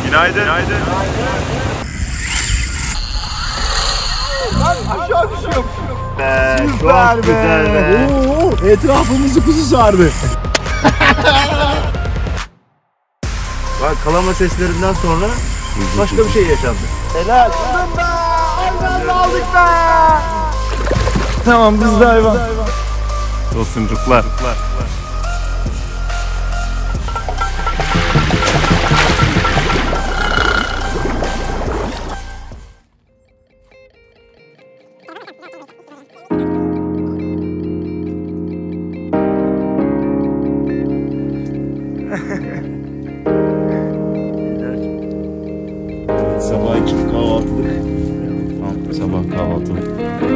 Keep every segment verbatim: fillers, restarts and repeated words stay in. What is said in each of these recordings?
Günaydın. Günaydın. Lan aşağı düşüyorum. Be, Süper çok be. güzel be. Oo, etrafımızı kuzu sardı. Bak kalama seslerinden sonra başka bir şey yaşandı. Helal. Aldım be. Hayvan aldık be. Tamam biz de hayvan. Tosuncuklar. Sabah için kahvaltılık. Tamam, sabah kahvaltılık.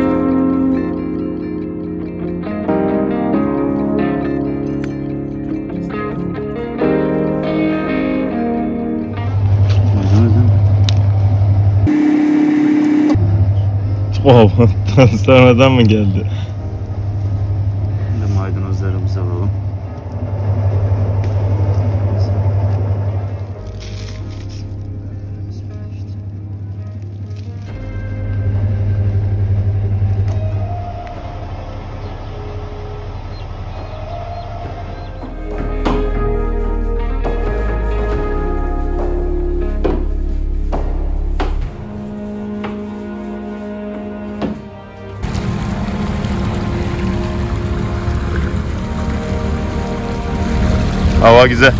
Wow, sonradan mı geldi? Şimdi maydanozlarımızı alalım. Hava güzel.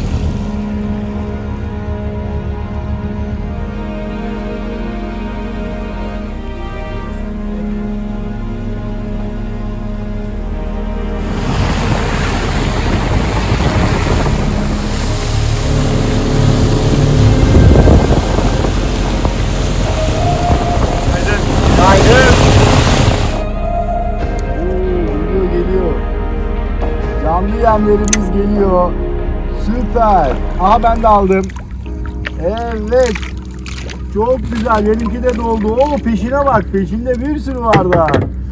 Oo, geliyor geliyor. Canlı yemlerimiz geliyor. Süper. Aha ben de aldım. Evet. Çok güzel. Benimki de doldu. Oo peşine bak. Peşinde bir sürü var daha.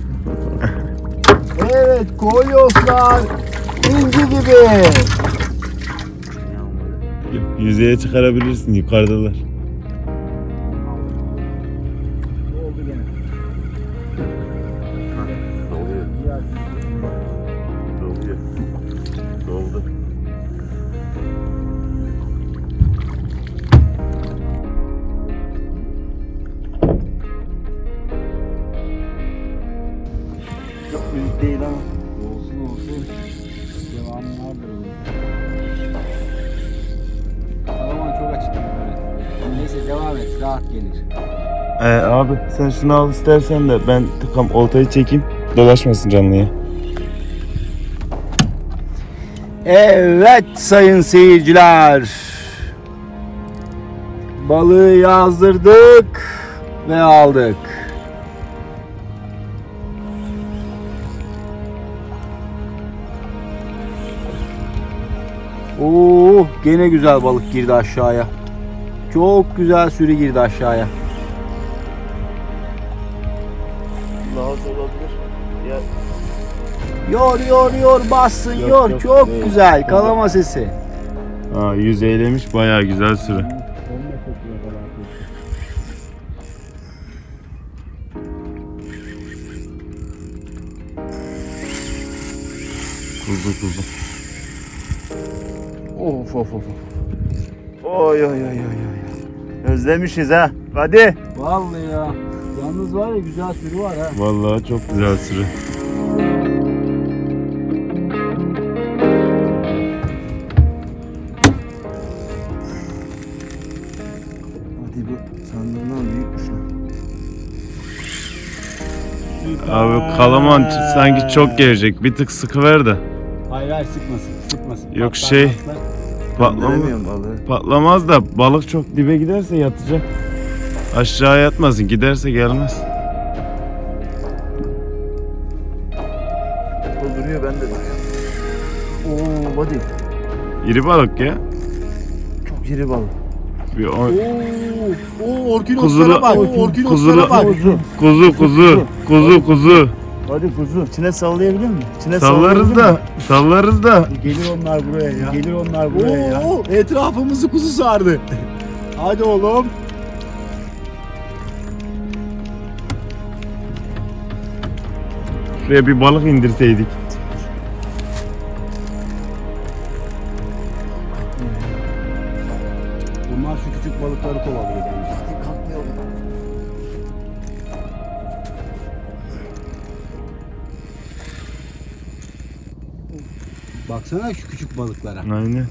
Evet. Kolyoslar. İnci gibi. Yüzeye çıkarabilirsin, yukarıdalar. Oldu gene. Doluyor. Doluyor. Doldu. Çok büyük değil ama. Olsun olsun. Devamı vardır onun. Kalaman çok açık. Evet. Neyse devam et. Rahat gelir. Ee, abi sen şunu al istersen de ben tıkam oltayı çekeyim. Dolaşmasın canlıya. Evet sayın seyirciler. Balığı yazdırdık ve aldık. Oo, gene güzel balık girdi aşağıya. Çok güzel sürü girdi aşağıya. Lazım olabilir. Ya Yor yor yor bassın Yok, yor. yok, Çok değil. güzel kalama sesi. Aa, yüzeylemiş, bayağı güzel sürü. Kuzu kuzu. Of of of. Oy oy oy oy oy. Özlemişiz ha. Hadi. Vallahi ya. Yalnız var ya güzel sürü var ha. Vallahi çok güzel sürü. Hadi bu sandığından büyükmüş lan. Abi kalaman sanki çok gelecek. Bir tık sıkıver de. Hayır hayır sıkmasın sıkmasın. Yok, Patlar, şey- patlar. Patlama, balığı. patlamaz da balık çok dibe giderse yatacak. Aşağı yatmasın. Giderse gelmez. O duruyor, ben de duruyor. Oo body. İri balık ya. Çok iri balık. Bir o... Oo, oo orkinoslara Kuzulu- bak. Kuzulu- Orkinoslara bak. Kuzu kuzu. Kuzu kuzu. Hadi kuzu. İçine sallayabilir misin? İçine Sallarız da. Sallarız da. Gelir onlar buraya ya. Gelir onlar buraya ya. Etrafımızı kuzu sardı. Hadi oğlum. Şuraya bir balık indirseydik. Bunlar şu küçük balıkları kovalıyor bence. Kalkmıyor. Baksana şu küçük balıklara. Aynen.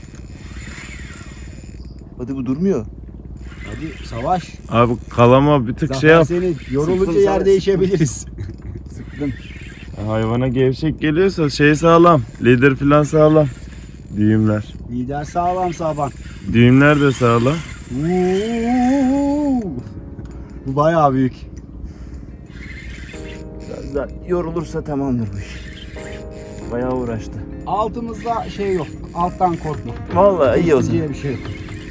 Hadi bu durmuyor. Hadi savaş. Abi kalama bir tık Zafer şey yap. senin. Yorulunca Sıktım, yer savaş. değişebiliriz. Sıktım. Hayvana gevşek geliyorsa şey sağlam. Lider falan sağlam. Düğümler. Lider sağlam sağlam. Düğümler de sağlam. Uuu. Bu bayağı büyük. Biraz daha yorulursa tamamdır bu iş. Bayağı uğraştı. Altımızda şey yok. Alttan korkma. Vallahi iyi o zaman. Korkutucuya bir şey yok.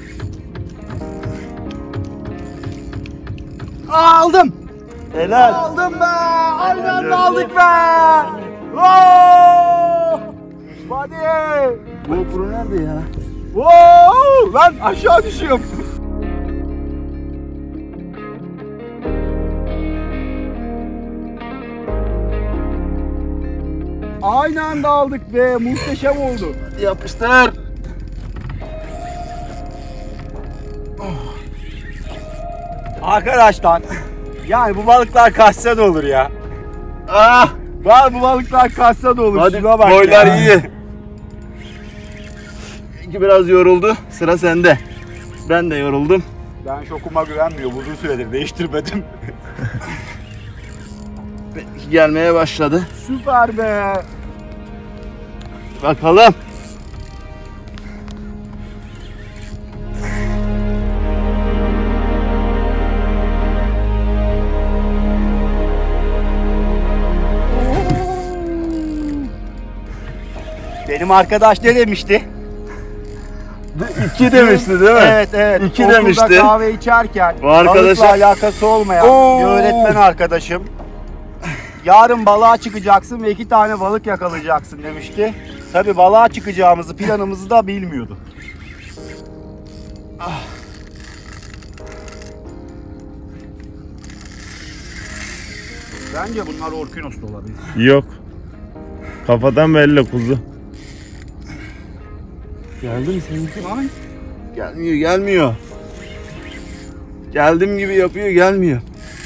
Aa, aldım. Helal. Aldım be. Aynı anda aldık be. Oo! Hadi. GoPro nerede ya? Oo! Lan aşağı düşüyorum. Aynı anda aldık be. Muhteşem oldu. Hadi yapıştır. Arkadaşlar, yani bu balıklar kaçsa da olur ya. Ah! Var bu balıklar kaçsa da olur. Hadi Şuna bak boylar ya. iyi. İki biraz yoruldu. Sıra sende. Ben de yoruldum. Ben şokuma güvenmiyorum. Uzun süredir değiştirmedim. Benimki gelmeye başladı. Süper be. Bakalım. Benim arkadaş ne demişti? İki demişti değil mi? Evet evet. İki Okulda demişti. kahve içerken Bu arkadaşa- balıkla alakası olmayan Oo. bir öğretmen arkadaşım. Yarın balığa çıkacaksın ve iki tane balık yakalayacaksın demişti. Tabii balığa çıkacağımızı, planımızı da bilmiyordu. Ah. Bence bunlar orkinos da olabilir. Yok. Kafadan belli kuzu. Geldi mi seninki? Lan. Gelmiyor, gelmiyor. Geldim gibi yapıyor, gelmiyor.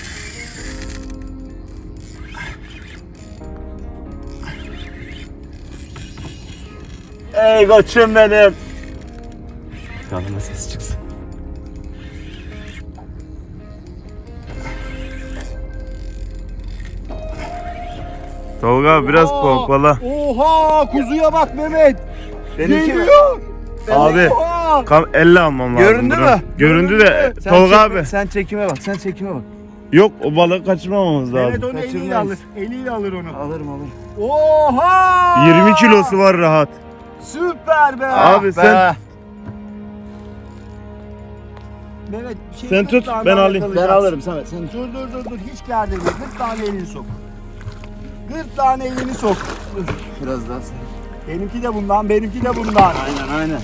Ey koçum benim. Kanıma ses çıksın. Tolga abi biraz Oha! pompala. Oha kuzuya bak Mehmet. Benimki mi? Geliyor. Abi Oha. kam elle almam lazım. Göründü bunu. mü? Göründü de Sen Tolga çekme- abi. Sen çekime bak, sen çekime bak. Yok o balığı kaçırmamamız Mehmet lazım. onu eliyle Kaçırmayız. alır. Eliyle alır onu. Alırım alırım. Oha! yirmi kilosu var rahat. Süper be. Abi Ah sen- be. Mehmet bir şey Sen kırk tut, tane ben daha alayım. Ben yakalayacaksın. alırım Samet. Sen Dur dur dur dur hiç dert değil. kırk tane elini sok. kırk tane elini sok. biraz daha sen. Benimki de bundan, benimki de bundan. Aynen aynen.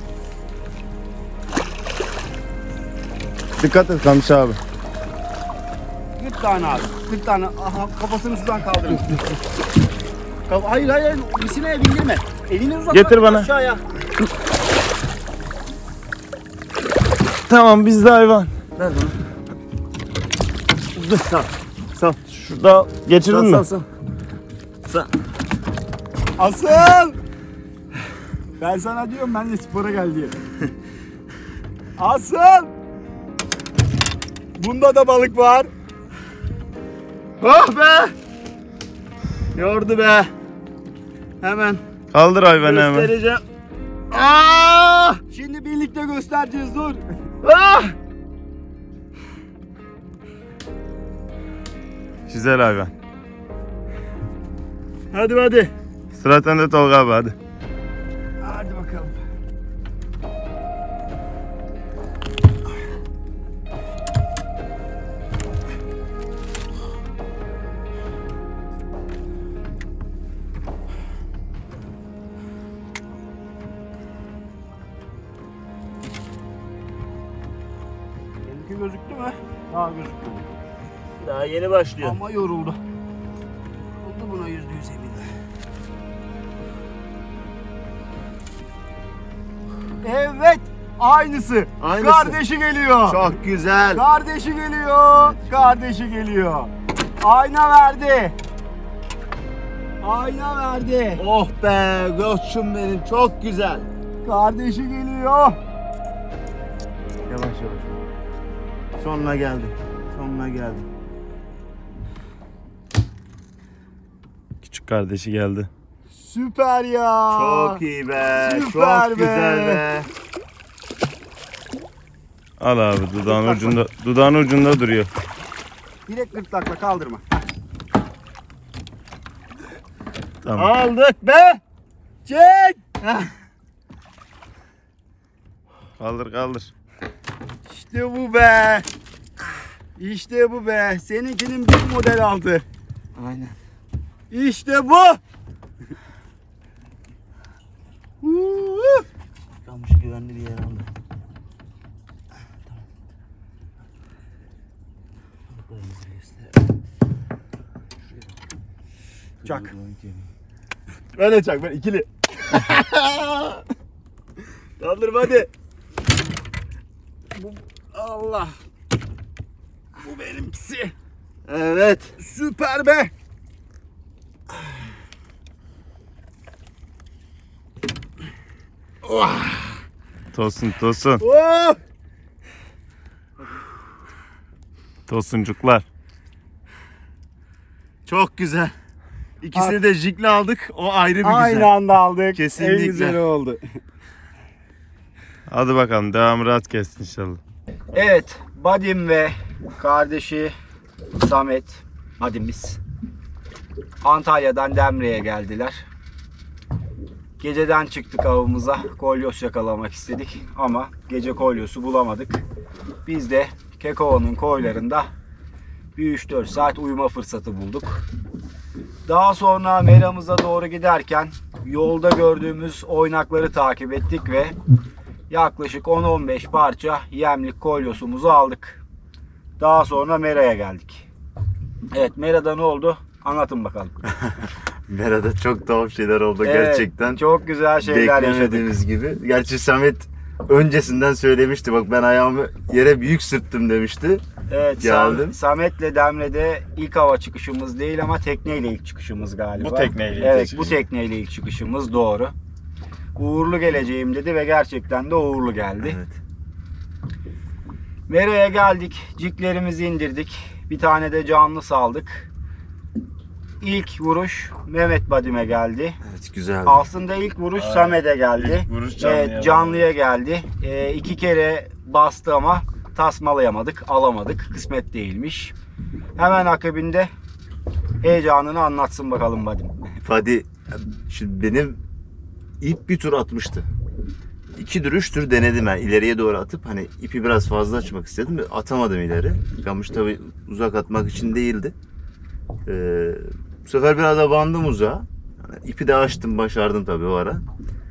Dikkat et Kamış abi. kırk tane abi. kırk tane. Aha kafasını sudan kaldırın. Kaf- hayır hayır hayır. Misineye bindirme. Elini uzat. Getir bana. Aşağıya. Tamam bizde hayvan. Ver bana. Sal. Sal. Şurada geçirdin Sal mi? sal sal. Sal. Asıl. Ben sana diyorum ben de spora gel diye. Asıl. Bunda da balık var. Oh be! Yordu be. Hemen Kaldır hayvanı hemen. göstereceğim. Ah! Şimdi birlikte göstereceğiz dur. Ah! Güzel hayvan. Hadi hadi. Sıra sende Tolga abi hadi. Hadi bakalım. Tilki gözüktü mü? Daha gözüktü. Daha yeni başlıyor. Ama yoruldu. Oldu buna yüzde yüz eminim. Evet. Aynısı. Aynısı. Kardeşi geliyor. Çok güzel. Kardeşi geliyor. Kardeşi geliyor. Ayna verdi. Ayna verdi. Oh be koçum benim, çok güzel. Kardeşi geliyor. Yavaş yavaş. Sonuna geldim. Sonuna geldim. Küçük kardeşi geldi. Süper ya. Çok iyi be. Süper çok be. güzel be. Al abi, dudağın ucunda, dudağın ucunda duruyor. Direkt gırtlakla kaldırma. Tamam. Aldık be. Çek. Kaldır kaldır. İşte bu be. İşte bu be. Seninkinin bir model aldı. Aynen. İşte bu. Huuu. Kamış güvenli bir yer aldı. Çak. Ben de çak, ben ikili. Kaldırma hadi. Bu, Allah. Bu benimkisi. Evet. Süper be. Tosun tosun. Oh. Tosuncuklar. Çok güzel. İkisini de jikle aldık. O ayrı bir Aynı güzel. anda aldık. Kesinlikle. En güzeli oldu. Hadi bakalım, devamı rahat gelsin inşallah. Evet, Badim ve kardeşi Samet, Badim'imiz Antalya'dan Demre'ye geldiler. Geceden çıktık avımıza, kolyos yakalamak istedik ama gece kolyosu bulamadık. Biz de Kekova'nın koylarında bir üç dört saat uyuma fırsatı bulduk. Daha sonra meramıza doğru giderken yolda gördüğümüz oynakları takip ettik ve yaklaşık on on beş parça yemlik kolyosumuzu aldık. Daha sonra meraya geldik. Evet, merada ne oldu? Anlatın bakalım. Merada çok tuhaf şeyler oldu Evet, gerçekten. çok güzel şeyler yaşadık. Beklemediğimiz gibi. Gerçi Samet öncesinden söylemişti. Bak, ben ayağımı yere büyük sırttım demişti. Evet, Geldim. Sam- Samet'le Demre'de ilk hava çıkışımız değil ama tekneyle ilk çıkışımız galiba. Bu tekneyle ilk Evet, çıkış. bu tekneyle ilk çıkışımız, doğru. Uğurlu geleceğim dedi ve gerçekten de uğurlu geldi. Evet. Mera'ya geldik, ciklerimizi indirdik. Bir tane de canlı saldık. İlk vuruş Mehmet Badim'e geldi. Evet, güzeldi. Aslında ilk vuruş Samet'e geldi. İlk vuruş canlıya Evet, canlıya geldi. Ee, iki kere bastı ama tasmalayamadık, alamadık. Kısmet değilmiş. Hemen akabinde heyecanını anlatsın bakalım Badim. Fadi, şimdi benim ip bir tur atmıştı. İkidir, üçtür denedim ben ileriye doğru atıp hani ipi biraz fazla açmak istedim. Atamadım ileri. Kamış tabi uzak atmak için değildi. Ee, bu sefer biraz abandım uzağa. Yani ipi de açtım, başardım tabi o ara.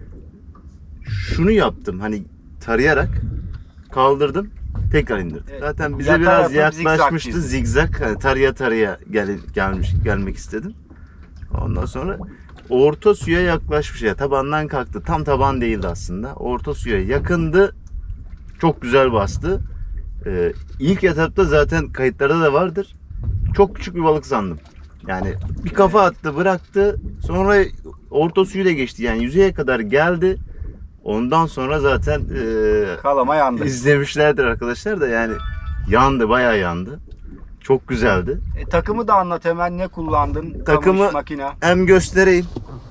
Şunu yaptım, hani tarayarak kaldırdım, tekrar indirdim. Evet. Zaten bize Yatay biraz atıp yaklaşmıştı, zigzag çizdi. zigzag. Hani taraya taraya gel, gelmiş gelmek istedim. Ondan sonra orta suya yaklaşmış, ya tabandan kalktı. Tam taban değildi aslında. Orta suya yakındı. Çok güzel bastı. Ee, ilk etapta zaten kayıtlarda da vardır. Çok küçük bir balık sandım. Yani bir kafa attı, bıraktı. Sonra orta suyu da geçti. Yani yüzeye kadar geldi. Ondan sonra zaten e, Kalama yandı. izlemişlerdir arkadaşlar da, yani yandı, bayağı yandı. Çok güzeldi. E, takımı da anlat hemen, ne kullandın? Takımı- Kamış, makine. Hem göstereyim.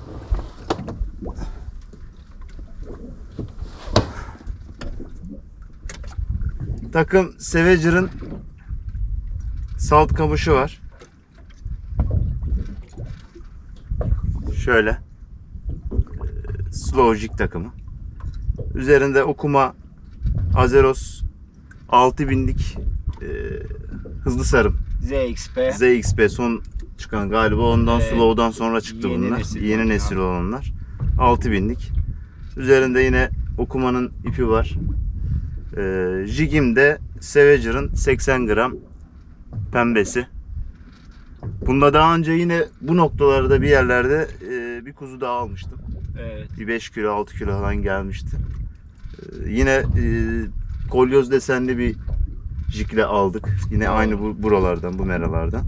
Takım Savager'ın salt kamışı var. Şöyle. Ee, Slow jig takımı. Üzerinde okuma Azeros altı binlik e, hızlı sarım. Z X P. Z X P son çıkan galiba, ondan Evet. Slow'dan sonra çıktı Yeni bunlar. nesil Yeni makine. nesil olanlar. altı binlik. Üzerinde yine okumanın ipi var. Ee, Jigim'de Savager'ın seksen gram pembesi. Bunda daha önce yine bu noktalarda bir yerlerde e, bir kuzu daha almıştım. Evet. Bir beş kilo altı kilo falan gelmişti. Ee, yine e, kolyoz desenli bir jikle aldık. Yine Aa. aynı bu, buralardan, bu meralardan.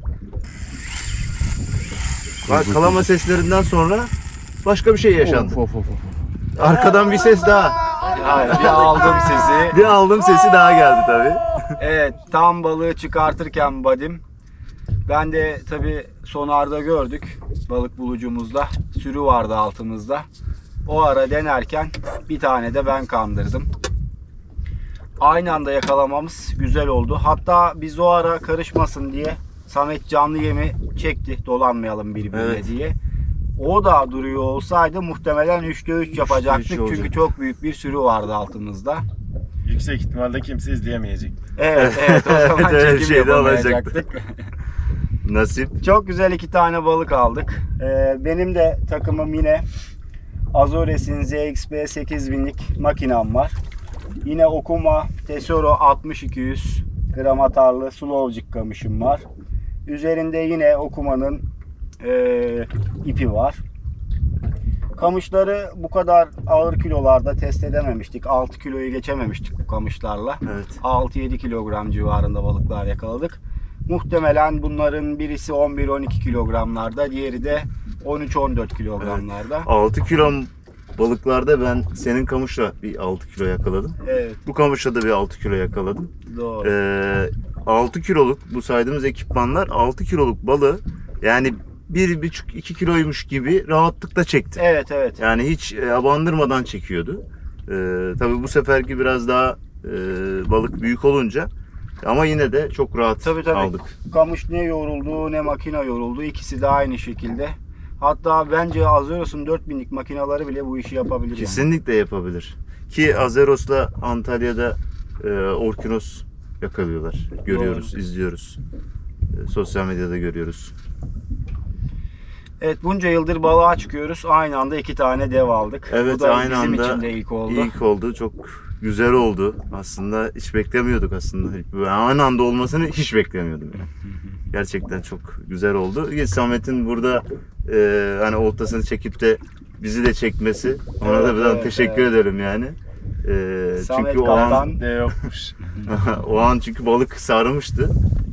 Bak, kalama seslerinden sonra başka bir şey yaşandı. Of, of, of, of. Arkadan bir ses daha. Yani bir aldım sesi. Bir aldım sesi daha geldi tabii. Evet, tam balığı çıkartırken Badim. Ben de tabi sonarda gördük balık bulucumuzda. Sürü vardı altımızda. O ara denerken bir tane de ben kandırdım. Aynı anda yakalamamız güzel oldu. Hatta biz o ara karışmasın diye Samet canlı yemi çekti. Dolanmayalım birbirine Evet. diye. O da duruyor olsaydı muhtemelen üçte üç yapacaktık. üç olacak. Çünkü çok büyük bir sürü vardı altımızda. Yüksek ihtimalle kimse izleyemeyecek. Evet, evet, o zaman Evet, öyle bir çekim şey de yapamayacaktık. Nasip. Çok güzel iki tane balık aldık. Ee, benim de takımım yine Azores'in Z X B sekiz binlik makinam var. Yine Okuma Tesoro altmış iki yüz gram atarlı Slowjig kamışım var. Üzerinde yine Okuma'nın e, ipi var. Kamışları bu kadar ağır kilolarda test edememiştik. altı kiloyu geçememiştik bu kamışlarla. Evet. altı yedi kilogram civarında balıklar yakaladık. Muhtemelen bunların birisi on bir on iki kilogramlarda, diğeri de on üç on dört kilogramlarda. altı kilo balıklarda ben senin kamışla bir altı kilo yakaladım. Evet, Bu kamışla da bir altı kilo yakaladım. doğru. Ee, altı kiloluk bu saydığımız ekipmanlar altı kiloluk balığı yani bir buçuk iki kiloymuş gibi rahatlıkla çekti. Evet, evet. Yani hiç e, abandırmadan çekiyordu. Ee, tabii bu seferki biraz daha e, balık büyük olunca ama yine de çok rahat Tabii, tabii. aldık. Kamış ne yoruldu ne makine yoruldu. İkisi de aynı şekilde. Hatta bence Azoros'un dört binlik makineleri bile bu işi yapabilir. yani. Kesinlikle yapabilir. Ki Azeros'la Antalya'da e, Orkinos yakalıyorlar. Görüyoruz, izliyoruz. E, sosyal medyada görüyoruz. Evet, bunca yıldır balığa çıkıyoruz. Aynı anda iki tane dev aldık. Evet, Bu da aynı bizim anda için de ilk oldu. İlk oldu. Çok güzel oldu. Aslında hiç beklemiyorduk aslında. Böyle aynı anda olmasını hiç beklemiyordum yani. Gerçekten çok güzel oldu. Ki Samet'in burada e, hani oltasını çekip de bizi de çekmesi. Ona Evet, da buradan evet, teşekkür evet. ederim yani. E, Samet çünkü o an Kaptan. De yokmuş. o an çünkü balık sarmıştı.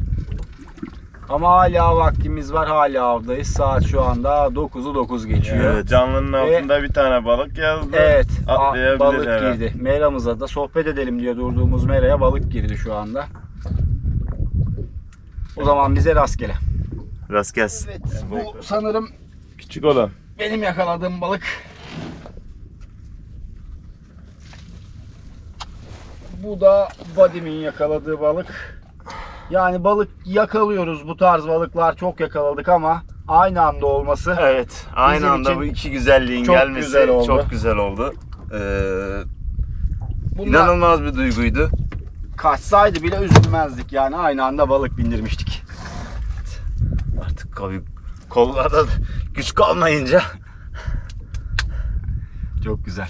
Ama hala vaktimiz var. Hala avdayız. Saat şu anda dokuzu dokuz geçiyor. Evet. Canlının altında bir tane balık yazdı. Evet, a- Atlayabilir balık herhalde. girdi. Meramıza da sohbet edelim diye durduğumuz meraya balık girdi şu anda. O zaman bize rastgele. Rast gelsin. Evet, bu sanırım Küçük olan. benim yakaladığım balık. Bu da Vadim'in yakaladığı balık. Yani balık yakalıyoruz. Bu tarz balıklar çok yakaladık ama aynı anda olması. Evet, aynı Bizim anda için bu iki güzelliğin çok gelmesi güzel oldu. çok güzel oldu. Ee, Bunlar inanılmaz bir duyguydu. kaçsaydı bile üzülmezdik. Yani aynı anda balık bindirmiştik. Artık tabii kollarda güç kalmayınca Çok güzel.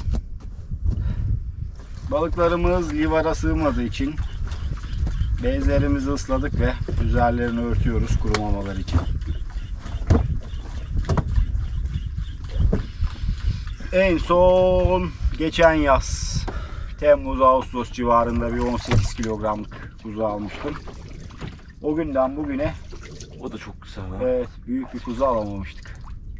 Balıklarımız livara sığmadığı için bezlerimizi ısladık ve üzerlerini örtüyoruz kurumamaları için. En son geçen yaz Temmuz Ağustos civarında bir on sekiz kilogramlık kuzu almıştım. O günden bugüne o da çok güzel. Ha? evet, büyük bir kuzu alamamıştık.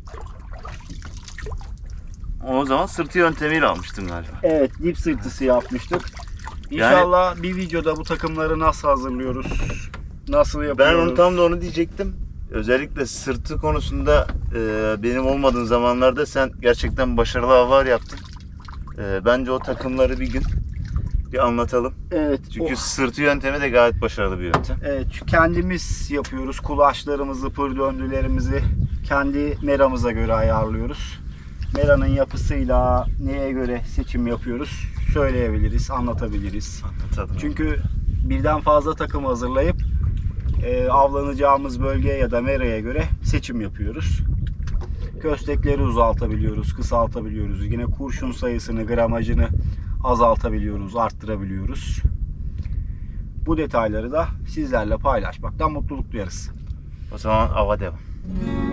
O zaman sırtı yöntemiyle almıştın galiba. Evet, dip sırtısı yapmıştık. İnşallah bir videoda bu takımları nasıl hazırlıyoruz, nasıl Ben yapıyoruz. onu tam da onu diyecektim. Özellikle sırtı konusunda e, benim olmadığım zamanlarda sen gerçekten başarılı avlar yaptın. E, bence o takımları bir gün bir anlatalım. Evet, Çünkü o- sırtı yöntemi de gayet başarılı bir yöntem. evet, şu kendimiz yapıyoruz. Kulaçlarımızı, pır döndülerimizi kendi meramıza göre ayarlıyoruz. Meranın yapısıyla neye göre seçim yapıyoruz söyleyebiliriz, anlatabiliriz. Anlatalım. Çünkü birden fazla takım hazırlayıp e, avlanacağımız bölgeye ya da meraya göre seçim yapıyoruz. Köstekleri uzaltabiliyoruz, kısaltabiliyoruz. Yine kurşun sayısını, gramajını azaltabiliyoruz, arttırabiliyoruz. Bu detayları da sizlerle paylaşmaktan mutluluk duyarız. O zaman ava devam.